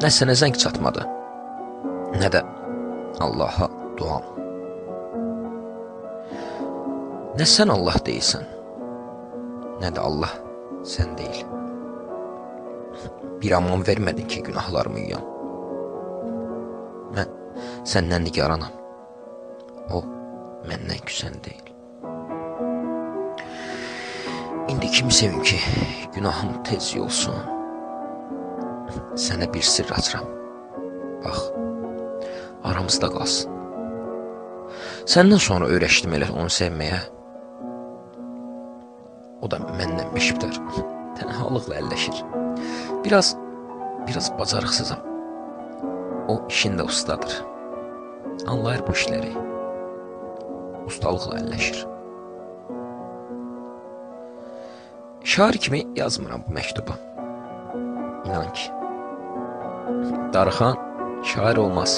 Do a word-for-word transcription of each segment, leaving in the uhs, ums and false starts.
Nə sənə zəng çatmadı, nə də Allaha duam. Nə sən Allah deyilsən, nə də Allah sən deyil. Bir aman vermədin ki, günahlarımı yuyam. Mən səndən nigaranam, o məndən küsən deyil. İndi kimi sevim ki, günahım tez yolsun. Sənə bir sirr açıram, bax, aramızda qalsın. Səndən sonra öyrəşdim elə onu sevməyə. O da məndən meşibdar, tənhalıqla əlləşir. Biraz, biraz bacarıqsızam. O işində ustadır, anlayır bu işləri, ustalıqla əlləşir. Şair kimi yazmıram bu məktubu. İnan ki, darıxan şair olmaz.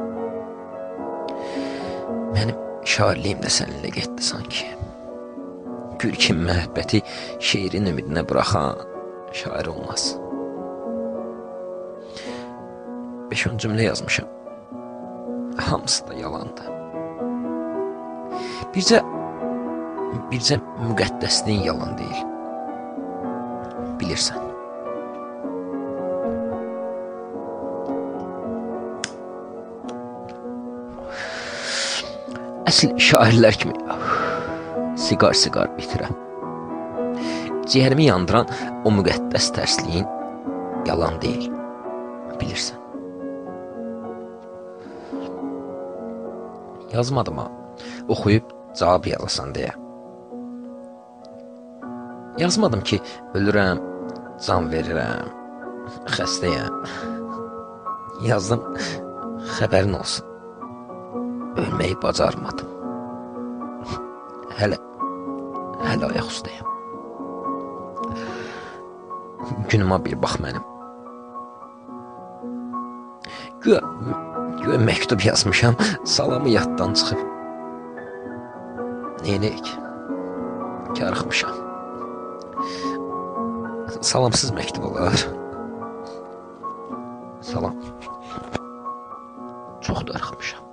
Mənim şairliyim də səninlə getdi sanki. Gül kimi məhəbbəti şeirin ümidinə buraxan şair olmaz. Beş-on cümlə yazmışam. Hamısı da yalandı. Bircə, bircə müqəddəsliyin yalan deyil. Bilirsən. Əsl şairlər kimi siqar-siqar bitirəm. Ciyərimi yandıran o müqəddəs tərsliyin yalan deyil. Bilirsən. Yazmadım ha, oxuyub cavab yazasan deyə. Yazmadım ki, ölürəm, can verirəm, xəstəyəm. Yazdım, xəbərin olsun. Ölməyi bacarmadım. Hələ, hələ ayaq üstəyəm. Günüma bir bax mənim. Güya, güya məktub yazmışam, salamı yaddan çıxıb. Neynəyək? Karıxmışam. Salamsız məktub olar. Salam. Çox darıxmışam.